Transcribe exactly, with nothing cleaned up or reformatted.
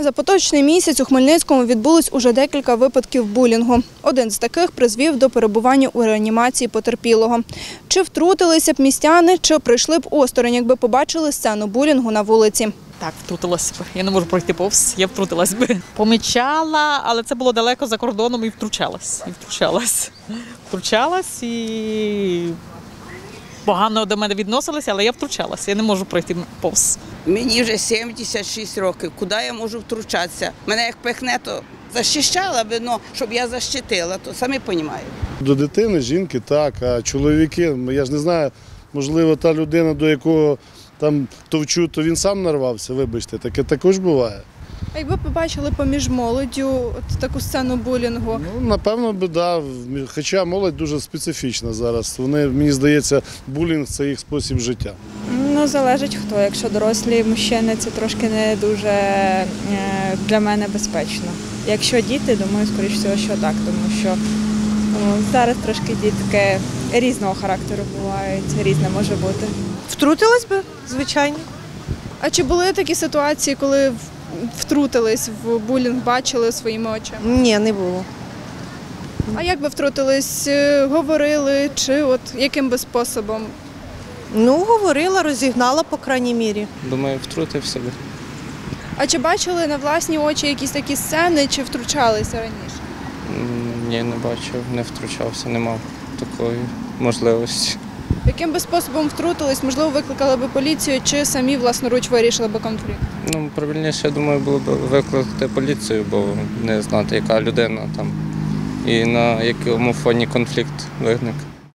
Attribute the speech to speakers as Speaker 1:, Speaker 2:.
Speaker 1: За поточний місяць у Хмельницькому відбулось уже декілька випадків булінгу. Один з таких призвів до перебування у реанімації потерпілого. Чи втрутилися б містяни, чи прийшли б осторонь, якби побачили сцену булінгу на вулиці?
Speaker 2: Так, втрутилась би. Я не можу пройти повз, я втрутилась би. Помічала, але це було далеко за кордоном і втручалась. І втручалась. Втручалась і погано до мене відносилися, але я втручалася. Я не можу пройти повз.
Speaker 3: Мені вже сімдесят шість років. Куди я можу втручатися? Мене як пихне, то захищала би, але щоб я защитила, то самі розумієте.
Speaker 4: До дитини, жінки так, а чоловіки, я ж не знаю, можливо, та людина, до якого там товчу, то він сам нарвався, вибачте, таке також буває.
Speaker 1: А якби побачили поміж молоддю от таку сцену булінгу?
Speaker 4: Ну, напевно, би, да. Хоча молодь дуже специфічна зараз. Вони, мені здається, булінг – це їх спосіб життя.
Speaker 5: Ну, залежить хто. Якщо дорослі мужчини, це трошки не дуже для мене безпечно. Якщо діти, думаю, скоріш всього, що так, тому що ну, зараз трошки дітки різного характеру бувають, різне може бути.
Speaker 6: Втрутилась би, звичайно.
Speaker 1: А чи були такі ситуації, коли втрутились в булінг, бачили своїми очима?
Speaker 6: Ні, не було.
Speaker 1: А як би втрутились, говорили, чи от яким би способом?
Speaker 6: Ну, говорила, розігнала, по крайній мірі.
Speaker 7: Думаю, втрутився би.
Speaker 1: А чи бачили на власні очі якісь такі сцени, чи втручалися раніше?
Speaker 7: Ні, не бачив, не втручався, не мав такої можливості.
Speaker 1: Яким би способом втрутились, можливо, викликали би поліцію, чи самі власноруч вирішили би конфлікт?
Speaker 7: Ну, правильніше, я думаю, було б викликати поліцію, бо не знати, яка людина там і на якому фоні конфлікт виник.